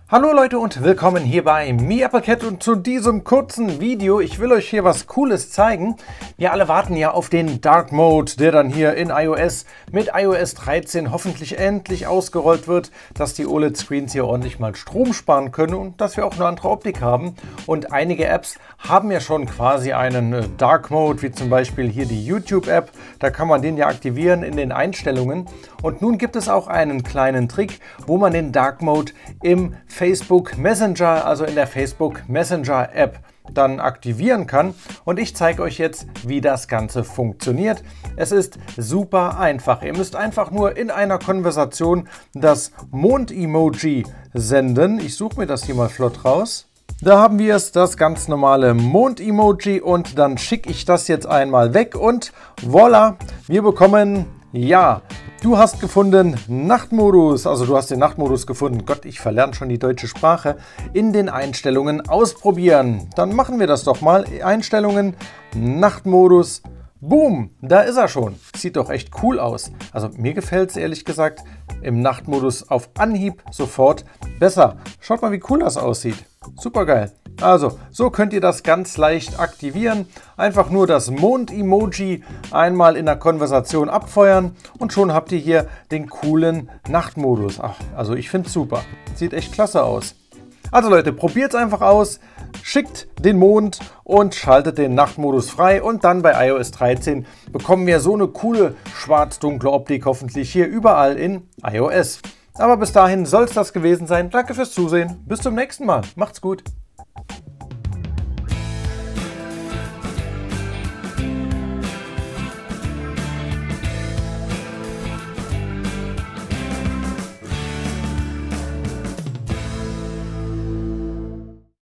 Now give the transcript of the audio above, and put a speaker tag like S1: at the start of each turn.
S1: Hallo Leute und willkommen hier bei MeAppleCat und zu diesem kurzen Video. Ich will euch hier was Cooles zeigen. Wir alle warten ja auf den Dark Mode, der dann hier in iOS mit iOS 13 hoffentlich endlich ausgerollt wird, dass die OLED-Screens hier ordentlich mal Strom sparen können und dass wir auch eine andere Optik haben. Und einige Apps haben ja schon quasi einen Dark Mode, wie zum Beispiel hier die YouTube-App. Da kann man den ja aktivieren in den Einstellungen. Und nun gibt es auch einen kleinen Trick, wo man den Dark Mode im Facebook Messenger, also in der Facebook Messenger App, dann aktivieren kann. Und ich zeige euch jetzt, wie das Ganze funktioniert. Es ist super einfach. Ihr müsst einfach nur in einer Konversation das Mond-Emoji senden. Ich suche mir das hier mal flott raus. Da haben wir es, das ganz normale Mond-Emoji, und dann schicke ich das jetzt einmal weg und voilà, wir bekommen, ja, du hast gefunden Nachtmodus, also du hast den Nachtmodus gefunden. Gott, ich verlerne schon die deutsche Sprache. In den Einstellungen ausprobieren. Dann machen wir das doch mal. Einstellungen, Nachtmodus. Boom, da ist er schon. Sieht doch echt cool aus. Also mir gefällt es ehrlich gesagt im Nachtmodus auf Anhieb sofort besser. Schaut mal, wie cool das aussieht. Super geil. Also, so könnt ihr das ganz leicht aktivieren. Einfach nur das Mond-Emoji einmal in der Konversation abfeuern und schon habt ihr hier den coolen Nachtmodus. Ach, also ich finde es super. Sieht echt klasse aus. Also Leute, probiert es einfach aus, schickt den Mond und schaltet den Nachtmodus frei und dann bei iOS 13 bekommen wir so eine coole schwarz-dunkle Optik hoffentlich hier überall in iOS. Aber bis dahin soll es das gewesen sein. Danke fürs Zusehen. Bis zum nächsten Mal. Macht's gut.